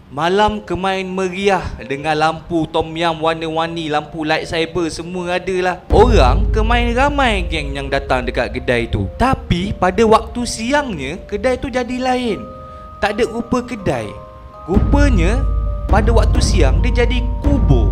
Malam kemain meriah dengan lampu tom yum warna-warni, lampu lightsaber semua ada lah. Orang kemain ramai geng yang datang dekat kedai tu. Tapi pada waktu siangnya, kedai tu jadi lain. Tak ada rupa kedai. Rupanya pada waktu siang dia jadi kubur.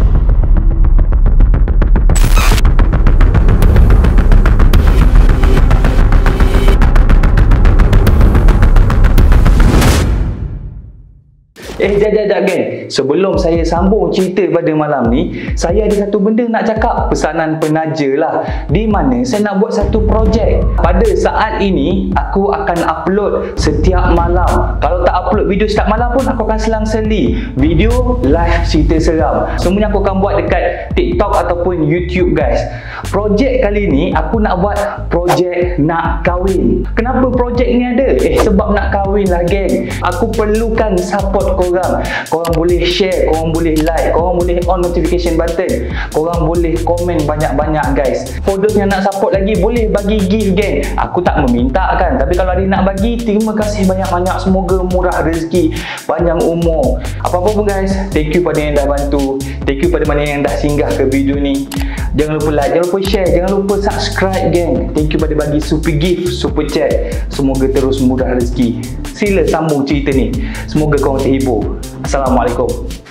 Jap geng. Sebelum saya sambung cerita pada malam ni, saya ada satu benda nak cakap, pesanan penaja lah. Di mana saya nak buat satu projek. Pada saat ini, aku akan upload setiap malam. Kalau tak upload video setiap malam pun, aku akan selang-seli video live cerita seram. Semuanya aku akan buat dekat TikTok ataupun YouTube guys. Projek kali ni, aku nak buat projek nak kahwin. Kenapa projek ni ada? Sebab nak kahwin lah geng. Aku perlukan support korang. Korang boleh share, korang boleh like, korang boleh on notification button, korang boleh komen banyak-banyak guys. For those yang nak support lagi, boleh bagi gift geng. Aku tak meminta kan, tapi kalau ada nak bagi, terima kasih banyak-banyak. Semoga murah rezeki, panjang umur. Apa-apa pun guys, thank you pada yang dah bantu, thank you pada mana yang dah singgah ke video ni. Jangan lupa like, jangan lupa share, jangan lupa subscribe geng. Thank you pada bagi super gift, super chat. Semoga terus murah rezeki. Sila sambung cerita ni. Semoga korang terhibur. Assalamualaikum.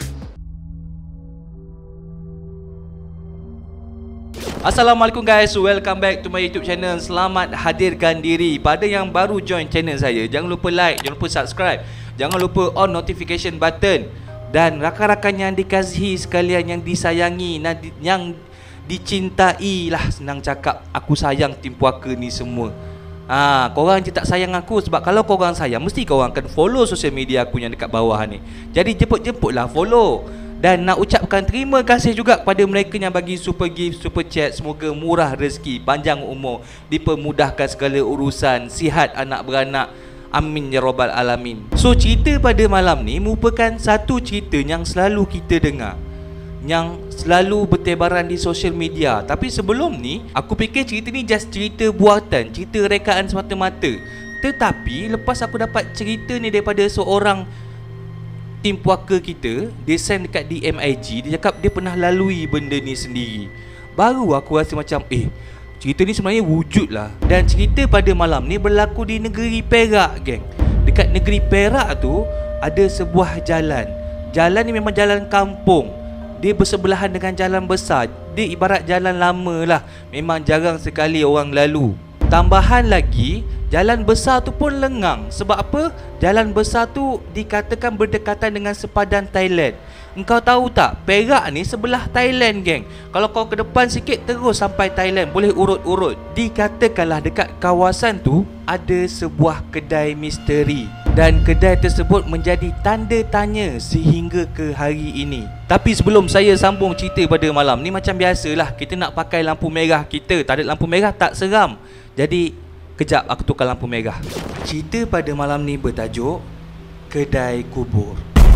Assalamualaikum guys, welcome back to my YouTube channel. Selamat hadirkan diri. Pada yang baru join channel saya, jangan lupa like, jangan lupa subscribe, jangan lupa on notification button. Dan rakan-rakan yang dikasihi sekalian, yang disayangi, yang dicintai lah, senang cakap, aku sayang tim puaka ni semua. Korang je tak sayang aku, sebab kalau korang sayang, mesti korang akan follow sosial media aku yang dekat bawah ni. Jadi jemput-jemputlah follow. Dan nak ucapkan terima kasih juga kepada mereka yang bagi super gift, super chat. Semoga murah rezeki, panjang umur, dipermudahkan segala urusan, sihat anak beranak. Amin ya rabbal alamin. So cerita pada malam ni merupakan satu cerita yang selalu kita dengar, yang selalu bertebaran di sosial media. Tapi sebelum ni, aku fikir cerita ni just cerita buatan, cerita rekaan semata-mata. Tetapi lepas aku dapat cerita ni daripada seorang tim puaka kita, dia send dekat DM IG, dia cakap dia pernah lalui benda ni sendiri. Baru aku rasa macam cerita ni sebenarnya wujud lah. Dan cerita pada malam ni berlaku di negeri Perak geng. Dekat negeri Perak tu ada sebuah jalan. Jalan ni memang jalan kampung. Dia bersebelahan dengan jalan besar. Dia ibarat jalan lama lah. Memang jarang sekali orang lalu. Tambahan lagi, jalan besar tu pun lengang. Sebab apa? Jalan besar tu dikatakan berdekatan dengan sepadan Thailand. Engkau tahu tak, Perak ni sebelah Thailand geng. Kalau kau ke depan sikit terus sampai Thailand, boleh urut-urut. Dikatakanlah dekat kawasan tu ada sebuah kedai misteri. Dan kedai tersebut menjadi tanda tanya sehingga ke hari ini. Tapi sebelum saya sambung cerita pada malam ni, macam biasalah, kita nak pakai lampu merah kita. Tak ada lampu merah tak seram. Jadi kejap aku tukar lampu merah. Cerita pada malam ni bertajuk Kedai Kubur.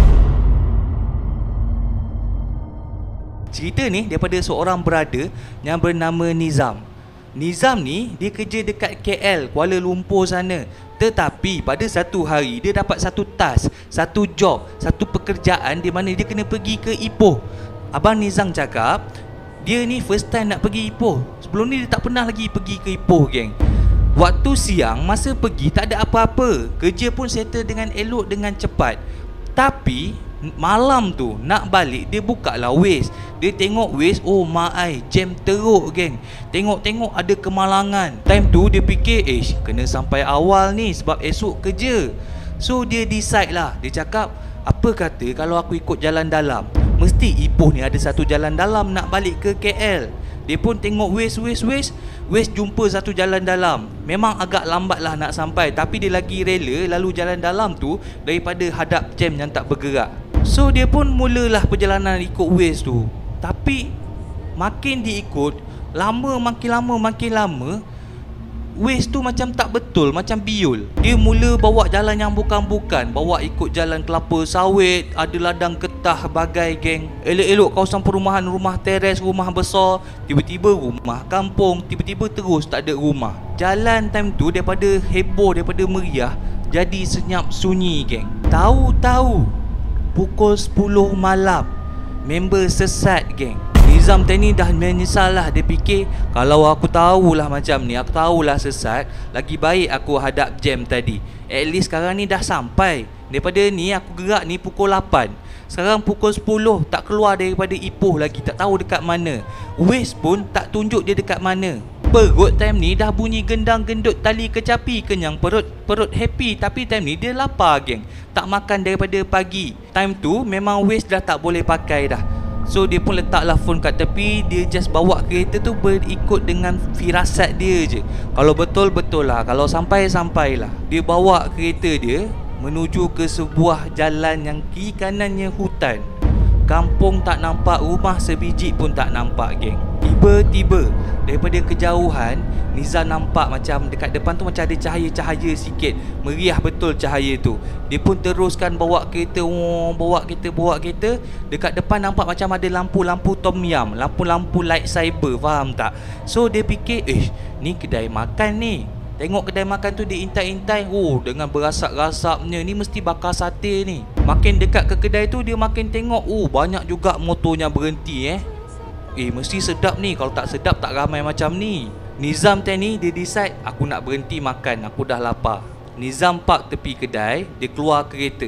Cerita ni daripada seorang brother yang bernama Nizam. Nizam ni dia kerja dekat KL, Kuala Lumpur sana. Tetapi pada satu hari dia dapat satu task, satu job, satu pekerjaan di mana dia kena pergi ke Ipoh. Abang Nizam cakap dia ni first time nak pergi Ipoh. Sebelum ni dia tak pernah lagi pergi ke Ipoh geng. Waktu siang masa pergi tak ada apa-apa, kerja pun settle dengan elok, dengan cepat. Tapi malam tu nak balik, dia buka lah Waze. Dia tengok Waze, oh my, jam teruk geng. Tengok-tengok ada kemalangan. Time tu dia fikir, kena sampai awal ni sebab esok kerja. So dia decide lah. Dia cakap, apa kata kalau aku ikut jalan dalam? Mesti Ipoh ni ada satu jalan dalam nak balik ke KL. Dia pun tengok Waze jumpa satu jalan dalam. Memang agak lambat lah nak sampai, tapi dia lagi rela lalu jalan dalam tu daripada hadap jam yang tak bergerak. So dia pun mulalah perjalanan ikut Waze tu. Tapi makin diikut, makin lama Waze tu macam tak betul, macam biol. Dia mula bawa jalan yang bukan-bukan, bawa ikut jalan kelapa sawit, ada ladang getah bagai geng. Elok-elok kawasan perumahan, rumah teres, rumah besar. Tiba-tiba rumah kampung, tiba-tiba terus tak ada rumah. Jalan time tu daripada heboh, daripada meriah, jadi senyap sunyi geng. Tahu-tahu pukul 10 malam. Member sesat, geng. Nizam tadi dah menyesal lah. Dia fikir, kalau aku tahulah macam ni, aku tahulah sesat, lagi baik aku hadap jam tadi. At least sekarang ni dah sampai. Daripada ni aku gerak ni pukul 8, sekarang pukul 10, tak keluar daripada Ipoh lagi, tak tahu dekat mana. Waze pun tak tunjuk dia dekat mana. Perut time ni dah bunyi gendang gendut tali kecapi, kenyang perut happy, tapi time ni dia lapar, geng. Tak makan daripada pagi. Time tu memang Waze dah tak boleh pakai dah. So dia pun letaklah phone kat tepi. Dia just bawa kereta tu berikut dengan firasat dia je. Kalau betul-betul lah, kalau sampai-sampailah. Dia bawa kereta dia menuju ke sebuah jalan yang kiri kanannya hutan. Kampung tak nampak, rumah sebiji pun tak nampak, geng. Tiba-tiba daripada kejauhan, Nizam nampak macam dekat depan tu macam ada cahaya-cahaya sikit. Meriah betul cahaya tu. Dia pun teruskan bawa kereta. Bawa kereta. Dekat depan nampak macam ada lampu-lampu tom yum, lampu-lampu lightsaber, faham tak? So dia fikir, ni kedai makan ni. Tengok kedai makan tu dia intai-intai. Dengan berasap-rasapnya, ni mesti bakar sate ni. Makin dekat ke kedai tu, dia makin tengok, banyak juga motornya berhenti. Mesti sedap ni. Kalau tak sedap tak ramai macam ni. Nizam tadi dia decide, aku nak berhenti makan, aku dah lapar. Nizam park tepi kedai. Dia keluar kereta.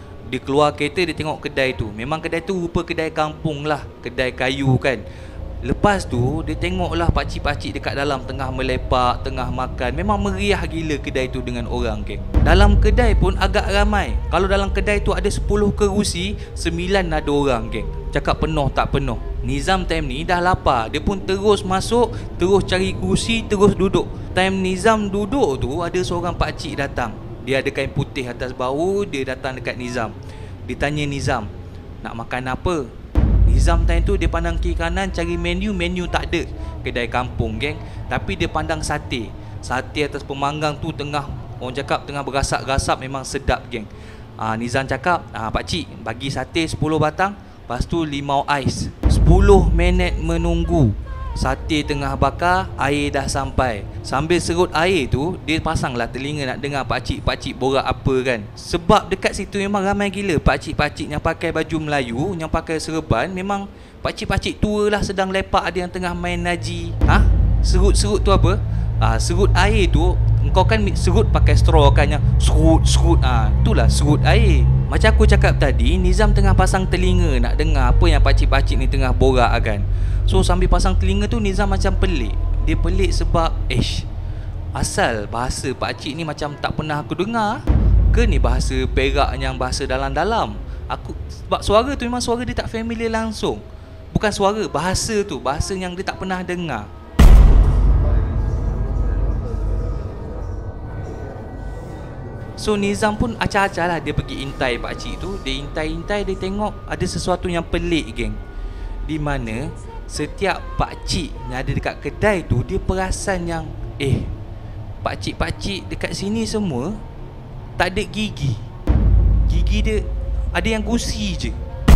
Dia tengok kedai tu. Memang kedai tu rupa kedai kampung lah, kedai kayu kan. Lepas tu dia tengoklah pakcik-pakcik dekat dalam tengah melepak, tengah makan. Memang meriah gila kedai tu dengan orang, geng. Dalam kedai pun agak ramai. Kalau dalam kedai tu ada 10 kerusi, 9 ada orang, geng. Cakap penuh tak penuh. Nizam time ni dah lapar. Dia pun terus masuk, terus cari kerusi, terus duduk. Time Nizam duduk tu, ada seorang pakcik datang. Dia ada kain putih atas bahu. Dia datang dekat Nizam. Dia tanya Nizam, nak makan apa? Nizam time tu dia pandang kiri kanan cari menu tak ada. Kedai kampung, geng. Tapi dia pandang sate. Sate atas pemanggang tu tengah, orang cakap tengah berasap-rasap, memang sedap, geng. Nizam cakap, pakcik bagi sate 10 batang, lepas tu limau ais. 10 minit menunggu. Sate tengah bakar, air dah sampai. Sambil serut air tu, dia pasanglah telinga nak dengar pakcik-pakcik borak apa kan. Sebab dekat situ memang ramai gila pakcik-pakcik yang pakai baju Melayu, yang pakai serban. Memang pakcik-pakcik tua lah, sedang lepak, ada yang tengah main naji. Serut-serut tu apa? Serut air tu, engkau kan serut pakai straw kan, yang serut. Itulah serut air. Macam aku cakap tadi, Nizam tengah pasang telinga nak dengar apa yang pakcik-pakcik ni tengah borak kan. So sambil pasang telinga tu, Nizam macam pelik. Dia pelik sebab asal bahasa pakcik ni macam tak pernah aku dengar. Ke ni bahasa Perak yang bahasa dalam-dalam. Sebab suara tu memang suara dia tak familiar langsung. Bukan suara, bahasa tu, bahasa yang dia tak pernah dengar. So Nizam pun acah-acah lah, dia pergi intai pakcik tu. Dia intai-intai, dia tengok ada sesuatu yang pelik, geng. Di mana setiap pakcik yang ada dekat kedai tu, dia perasan yang pakcik-pakcik dekat sini semua tak ada gigi. Gigi dia ada yang gusi je.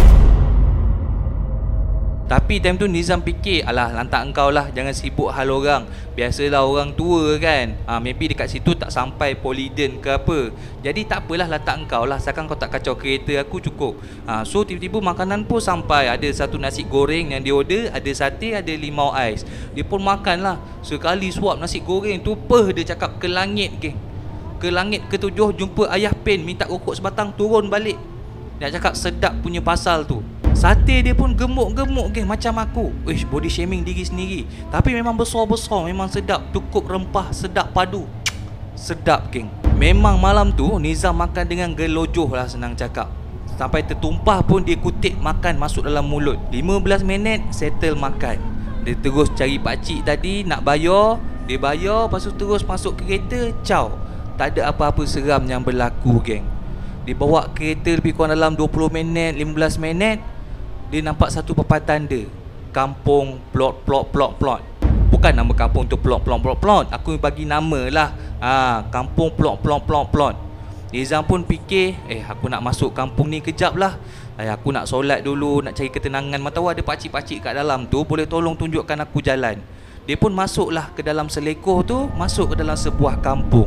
Tapi time tu Nizam fikir, alah lantak engkau lah, jangan sibuk hal orang. Biasalah orang tua kan, maybe dekat situ tak sampai Polydent ke apa. Jadi tak apalah, lantak engkau lah, asalkan kau tak kacau kereta aku cukup. So tiba-tiba makanan pun sampai. Ada satu nasi goreng yang dia order, ada sate, ada limau ais. Dia pun makan lah. Sekali suap nasi goreng tu, dia cakap ke langit, geng. Ke langit ke-7 jumpa ayah Pen minta rokok sebatang, turun balik. Dia cakap sedap punya pasal tu. Sate dia pun gemuk-gemuk, geng, macam aku. Body shaming diri sendiri. Tapi memang besar-besar, memang sedap. Cukup rempah, sedap padu. Sedap, geng. Memang malam tu Nizam makan dengan gelojoh lah, senang cakap. Sampai tertumpah pun dia kutip makan masuk dalam mulut. 15 minit settle makan. Dia terus cari pakcik tadi nak bayar. Dia bayar, lepas tu terus masuk kereta. Ciao. Tak ada apa-apa seram yang berlaku, geng. Dia bawa kereta lebih kurang dalam 20 minit, 15 minit. Dia nampak satu papan tanda, kampung plot. Bukan nama kampung tu plot. Aku bagi nama lah, kampung plot. Nizam pun fikir, aku nak masuk kampung ni kejap lah. Aku nak solat dulu, nak cari ketenangan. Mana tahu ada pakcik-pakcik kat dalam tu, boleh tolong tunjukkan aku jalan. Dia pun masuklah ke dalam selekoh tu, masuk ke dalam sebuah kampung.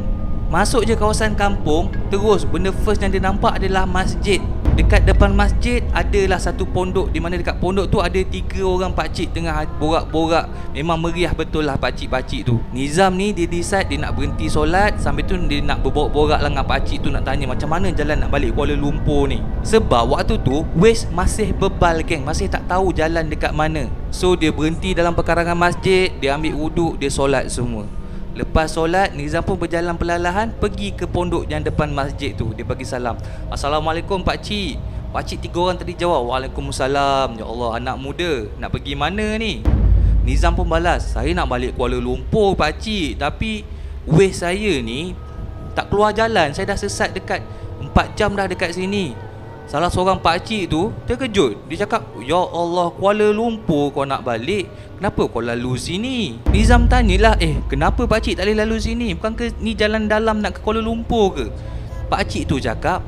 Masuk je kawasan kampung, terus benda first yang dia nampak adalah masjid. Dekat depan masjid adalah satu pondok, di mana dekat pondok tu ada 3 orang pakcik tengah borak-borak. Memang meriah betul lah pakcik-pakcik tu. Nizam ni dia decide dia nak berhenti solat, sambil tu dia nak berborak-borak lah dengan pakcik tu, nak tanya macam mana jalan nak balik Kuala Lumpur ni. Sebab waktu tu Waze masih bebal geng, masih tak tahu jalan dekat mana. So dia berhenti dalam pekarangan masjid, dia ambil wuduk, dia solat semua. Lepas solat, Nizam pun berjalan perlahan pergi ke pondok yang depan masjid tu. Dia bagi salam. Assalamualaikum pakcik. Pakcik 3 orang tadi jawab, Waalaikumsalam. Ya Allah, anak muda, nak pergi mana ni? Nizam pun balas, saya nak balik Kuala Lumpur pakcik, tapi Waze saya ni tak keluar jalan. Saya dah sesat dekat 4 jam dah dekat sini. Salah seorang pakcik tu terkejut. Dia cakap, ya Allah, Kuala Lumpur kau nak balik, kenapa kau lalu sini? Nizam tanyalah, kenapa pakcik tak boleh lalu sini? Bukan ke ni jalan dalam nak ke Kuala Lumpur ke? Pakcik tu cakap,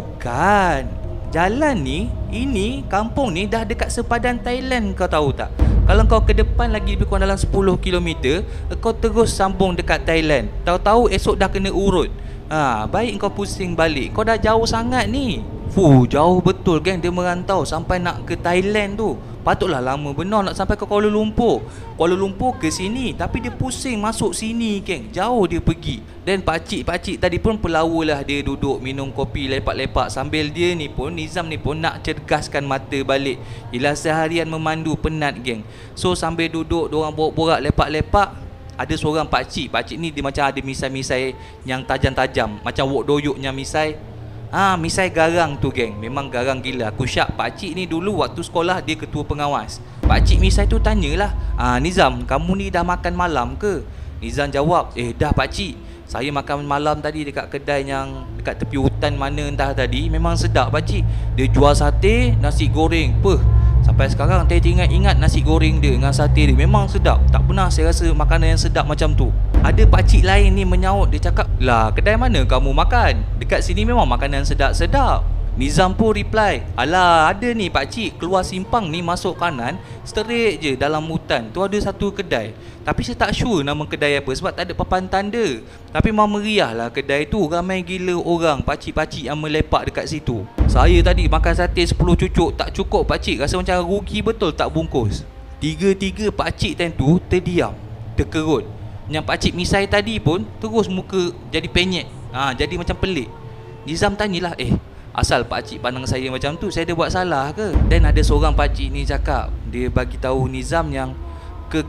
bukan, jalan ni, ini kampung ni dah dekat sepadan Thailand, kau tahu tak? Kalau kau ke depan lagi lebih kurang dalam 10 km, kau terus sambung dekat Thailand. Tahu-tahu esok dah kena urut. Baik kau pusing balik, kau dah jauh sangat ni. Jauh betul geng, dia merantau sampai nak ke Thailand tu. Patutlah lama benar nak sampai ke Kuala Lumpur. Kuala Lumpur ke sini, tapi dia pusing masuk sini geng, jauh dia pergi. Dan pakcik-pakcik tadi pun pelawa lah, dia duduk minum kopi lepak-lepak sambil dia ni pun, Nizam ni pun nak cergaskan mata balik. Yelah seharian memandu penat geng. So sambil duduk, diorang borak-borak lepak-lepak, ada seorang pakcik ni dia macam ada misai-misai yang tajam-tajam, macam wok doyoknya misai. Misai garang tu geng, memang garang gila. Aku syak pakcik ni dulu waktu sekolah dia ketua pengawas. Pakcik misai tu tanyalah, Nizam, kamu ni dah makan malam ke? Nizam jawab, dah pakcik, saya makan malam tadi dekat kedai yang dekat tepi hutan mana entah tadi. Memang sedap pakcik. Dia jual sate, nasi goreng. Sampai sekarang saya ingat nasi goreng dia dengan sate dia, memang sedap. Tak pernah saya rasa makanan yang sedap macam tu. Ada pakcik lain ni menyaut, dia cakap, lah kedai mana kamu makan? Dekat sini memang makanan sedap-sedap. Nizam pun reply, alah ada ni pakcik, keluar simpang ni masuk kanan, straight je dalam hutan tu ada satu kedai. Tapi saya tak sure nama kedai apa sebab tak ada papan tanda. Tapi memang meriah lah kedai tu, ramai gila orang, pakcik-pakcik yang melepak dekat situ. Saya tadi makan sate 10 cucuk, tak cukup pakcik, rasa macam rugi betul tak bungkus. Tiga-tiga pakcik time tu terdiam, terkerut. Yang pakcik misai tadi pun terus muka jadi penyek, jadi macam pelik. Nizam tanyalah, asal pakcik pandang saya macam tu, saya ada buat salah ke? Dan ada seorang pakcik ni cakap, dia bagi tahu Nizam yang ke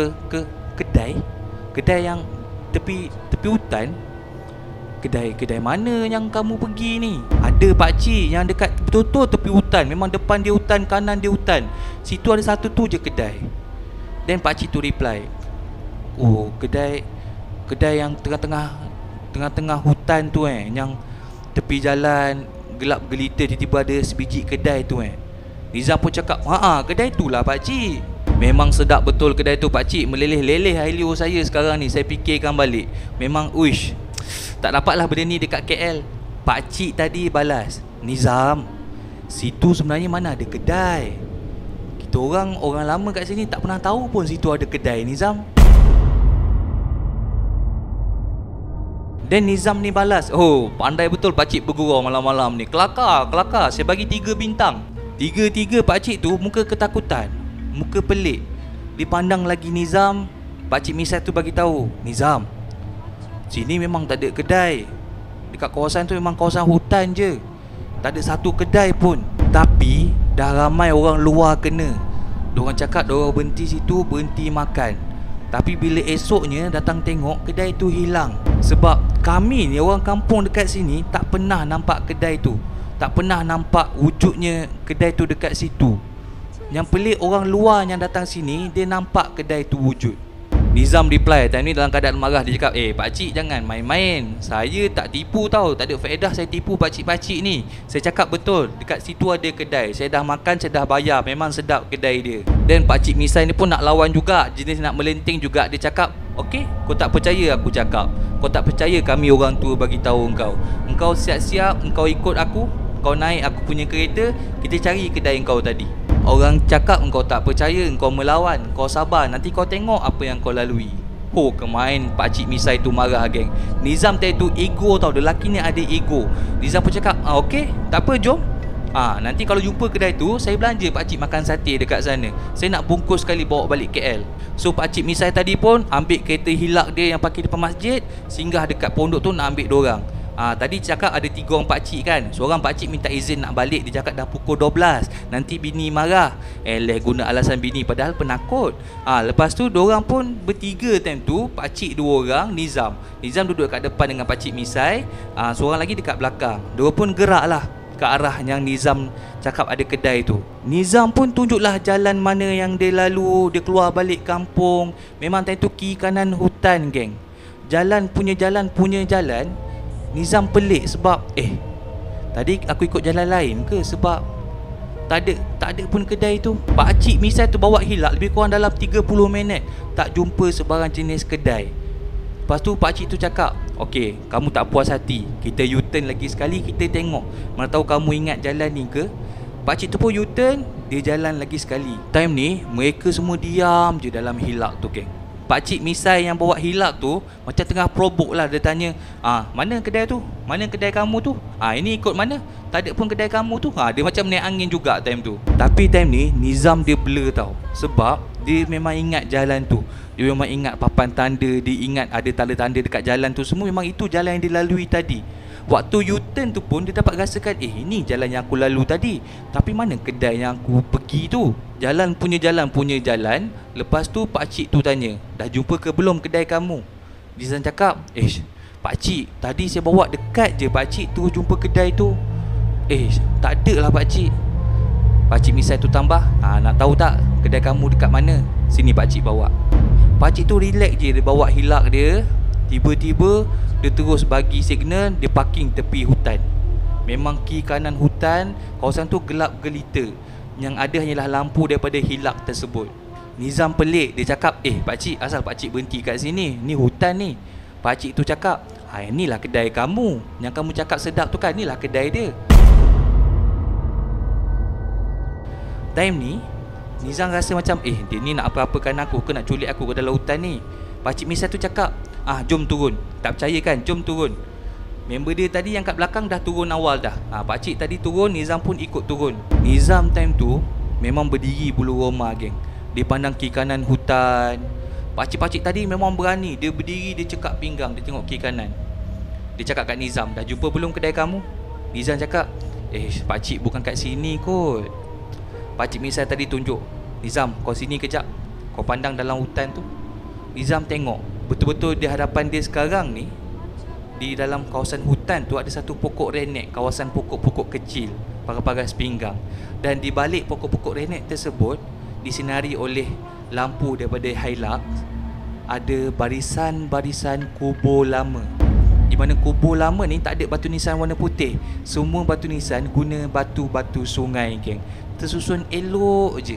kedai yang tepi hutan. Kedai mana yang kamu pergi ni? Ada pakcik yang dekat betul-betul tepi hutan, memang depan dia hutan, kanan dia hutan. Situ ada satu tu je kedai. Dan pakcik tu reply, kedai yang tengah-tengah hutan tu yang tepi jalan gelap gelita, tiba-tiba ada sebiji kedai tu Nizam pun cakap, kedai tu lah pakcik. Memang sedap betul kedai tu pakcik, meleleh-leleh air liur saya sekarang ni. Saya fikirkan balik, memang tak dapatlah benda ni dekat KL. Pakcik tadi balas, Nizam, situ sebenarnya mana ada kedai. Kita orang lama kat sini tak pernah tahu pun situ ada kedai, Nizam. Dan Nizam ni balas, pandai betul pakcik bergurau malam-malam ni. Kelakar, saya bagi 3 bintang. Tiga pakcik tu muka ketakutan, muka pelik. Dipandang lagi Nizam. Pakcik misai tu bagi tahu, Nizam, sini memang tak ada kedai. Dekat kawasan tu memang kawasan hutan je, tak ada satu kedai pun. Tapi dah ramai orang luar kena. Diorang cakap diorang berhenti situ, berhenti makan. Tapi bila esoknya datang tengok, kedai tu hilang. Sebab kami ni orang kampung dekat sini tak pernah nampak kedai tu, tak pernah nampak wujudnya kedai tu dekat situ. Yang pelik, orang luar yang datang sini, dia nampak kedai tu wujud. Nizam reply time ni dalam keadaan marah. Dia cakap, pakcik jangan main-main, saya tak tipu tau, tak ada faedah saya tipu pakcik-pakcik ni. Saya cakap betul, dekat situ ada kedai, saya dah makan, saya dah bayar, memang sedap kedai dia. Dan pakcik misai ni pun nak lawan juga, jenis nak melenting juga. Dia cakap, okey, kau tak percaya aku cakap, kau tak percaya kami orang tua bagi tahu engkau siap-siap, engkau ikut aku, kau naik aku punya kereta, kita cari kedai engkau tadi. Orang cakap engkau tak percaya, engkau melawan, kau sabar, nanti kau tengok apa yang kau lalui. kemain pakcik Misai tu marah geng. Nizam tadi tu ego tau, lelaki ni ada ego. Nizam pun cakap, okey, tak apa, jom. Nanti kalau jumpa kedai tu, saya belanja pakcik makan sate dekat sana. Saya nak bungkus sekali bawa balik KL. So pakcik Misai tadi pun ambil kereta hilak dia yang parkir depan masjid, singgah dekat pondok tu nak ambil dorang. Tadi cakap ada 3 orang pakcik kan. Seorang pakcik minta izin nak balik. Dia cakap dah pukul 12, nanti bini marah. Guna alasan bini padahal penakut. Lepas tu dorang pun bertiga time tu. Pakcik 2 orang, Nizam duduk kat depan dengan pakcik Misai, seorang lagi dekat belakang. Diorang pun gerak lah ke arah yang Nizam cakap ada kedai tu. Nizam pun tunjuklah jalan mana yang dia lalu. Dia keluar balik kampung. Memang time tu kiri kanan hutan geng. Jalan Nizam pelik sebab tadi aku ikut jalan lain ke, sebab tak ada pun kedai tu. Pakcik Misai tu bawa hilak lebih kurang dalam 30 minit tak jumpa sebarang jenis kedai. Lepas tu pakcik tu cakap, okey, kamu tak puas hati, kita U-turn lagi sekali, kita tengok mana tahu kamu ingat jalan ni ke. Pakcik tu pun U-turn, dia jalan lagi sekali. Time ni mereka semua diam je dalam hilak tu geng. Pakcik Misai yang bawa hilak tu macam tengah probok lah. Dia tanya, mana kedai tu? Mana kedai kamu tu? Ini ikut mana? Tak ada pun kedai kamu tu. Dia macam naik angin juga time tu. Tapi time ni Nizam dia blur tau, sebab dia memang ingat jalan tu. Dia memang ingat papan tanda, dia ingat ada tanda-tanda dekat jalan tu. Semua memang itu jalan yang dia lalui tadi. Waktu U-turn tu pun dia dapat rasakan, ini jalan yang aku lalu tadi, tapi mana kedai yang aku pergi tu? Jalan punya jalan. Lepas tu pakcik tu tanya, dah jumpa ke belum kedai kamu? Nizam cakap, pakcik, tadi saya bawa dekat je pakcik tu jumpa kedai tu. Tak ada lah pakcik. Pakcik Misai tu tambah, nak tahu tak kedai kamu dekat mana? Sini pakcik bawa. Pakcik tu relax je, dia bawa hilak dia. Tiba-tiba dia terus bagi signal, dia parking tepi hutan. Memang kiri kanan hutan, kawasan tu gelap gelita. Yang ada hanyalah lampu daripada hilak tersebut. Nizam pelik, dia cakap, pakcik, asal pakcik berhenti kat sini? Ni hutan ni. Pakcik tu cakap, inilah kedai kamu. Yang kamu cakap sedap tu kan, inilah kedai dia. Time ni Nizam rasa macam, dia ni nak apa-apakan aku ke, nak culik aku ke dalam hutan ni. Pakcik Misai tu cakap, jom turun. Tak percaya kan? Jom turun. Member dia tadi yang kat belakang dah turun awal dah. Pakcik tadi turun, Nizam pun ikut turun. Nizam time tu memang berdiri bulu roma geng. Dia pandang kiri kanan hutan. Pakcik-pakcik tadi memang berani. Dia berdiri, dia cekak pinggang, dia tengok kiri kanan. Dia cakap kat Nizam, dah jumpa belum kedai kamu? Nizam cakap, pakcik bukan kat sini kot. Pakcik Misai tadi tunjuk, Nizam, kau sini kejap. Kau pandang dalam hutan tu. Nizam tengok, betul-betul di hadapan dia sekarang ni, di dalam kawasan hutan tu ada satu pokok renek, kawasan pokok-pokok kecil, paras-paras pinggang. Dan di balik pokok-pokok renek tersebut, disinari oleh lampu daripada Hilux, ada barisan-barisan kubur lama. Di mana kubur lama ni tak ada batu nisan warna putih. Semua batu nisan guna batu-batu sungai geng. Tersusun elok je.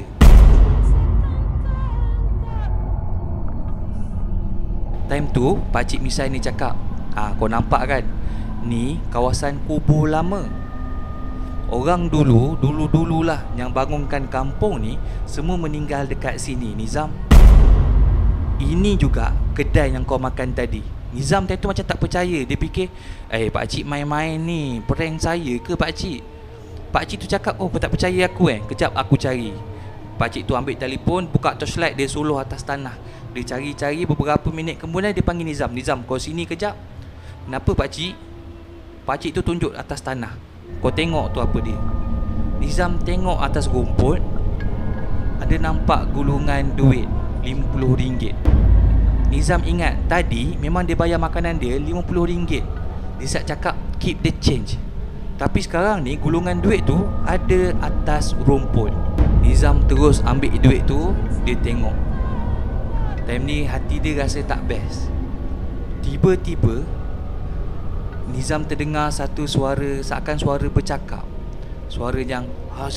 Time tu pakcik Misai ni cakap, kau nampak kan, ni kawasan kubur lama. Orang dululah yang bangunkan kampung ni semua meninggal dekat sini, Nizam. Ini juga kedai yang kau makan tadi. Nizam tadi tu macam tak percaya. Dia fikir, pakcik main-main ni, prank saya ke pakcik? Pakcik tu cakap, kau tak percaya aku Kejap aku cari. Pakcik tu ambil telefon, buka torchlight, dia suluh atas tanah. Dia cari-cari, beberapa minit kemudian dia panggil Nizam. Nizam, kau sini kejap. Kenapa pakcik? Pakcik tu tunjuk atas tanah. Kau tengok tu apa dia? Nizam tengok atas rumput, ada nampak gulungan duit RM50. Nizam ingat tadi memang dia bayar makanan dia RM50. Dia siap cakap keep the change. Tapi sekarang ni gulungan duit tu ada atas rumput. Nizam terus ambil duit tu, dia tengok. Time ni hati dia rasa tak best. Tiba-tiba Nizam terdengar satu suara, seakan suara bercakap. Suara yang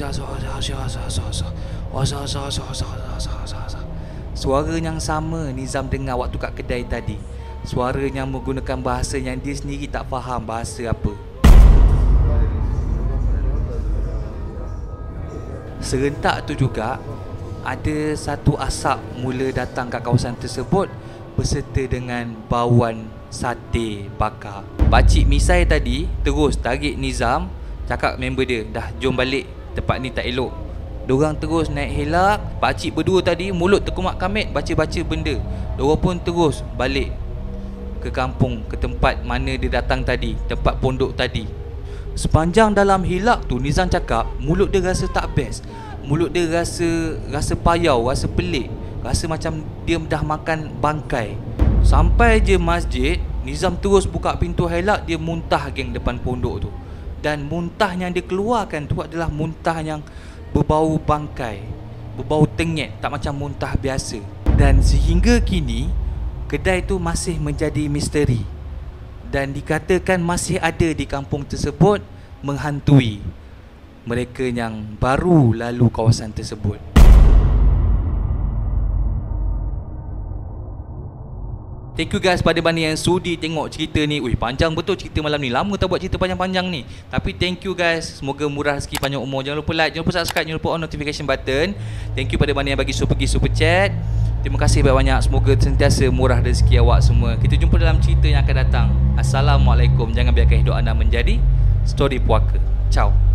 suara yang sama Nizam dengar waktu kat kedai tadi. Suara yang menggunakan bahasa yang dia sendiri tak faham bahasa apa. Serentak tu juga ada satu asap mula datang kat kawasan tersebut. berserta dengan bauan sate bakar. Pakcik misai tadi terus tarik Nizam, cakap member dia, dah jom balik, tempat ni tak elok. Diorang terus naik helak. Pakcik berdua tadi mulut terkumak kamit baca-baca benda. Diorang pun terus balik ke kampung, ke tempat mana dia datang tadi, tempat pondok tadi. Sepanjang dalam hilak tu, Nizam cakap mulut dia rasa tak best. Mulut dia rasa payau, rasa pelik, rasa macam dia dah makan bangkai. Sampai je masjid, Nizam terus buka pintu hilak, dia muntah geng depan pondok tu. Dan muntah yang dia keluarkan tu adalah muntah yang berbau bangkai, berbau tengek, tak macam muntah biasa. Dan sehingga kini kedai tu masih menjadi misteri, dan dikatakan masih ada di kampung tersebut menghantui mereka yang baru lalu kawasan tersebut. Thank you guys pada mana yang sudi tengok cerita ni. Panjang betul cerita malam ni. Lama tak buat cerita panjang-panjang ni. Tapi thank you guys. Semoga murah rezeki, panjang umur. Jangan lupa like, jangan lupa subscribe, jangan lupa on notification button. Thank you pada mana yang bagi super chat. Terima kasih banyak-banyak. Semoga sentiasa murah rezeki awak semua. Kita jumpa dalam cerita yang akan datang. Assalamualaikum. Jangan biarkan hidup anda menjadi story puaka. Ciao.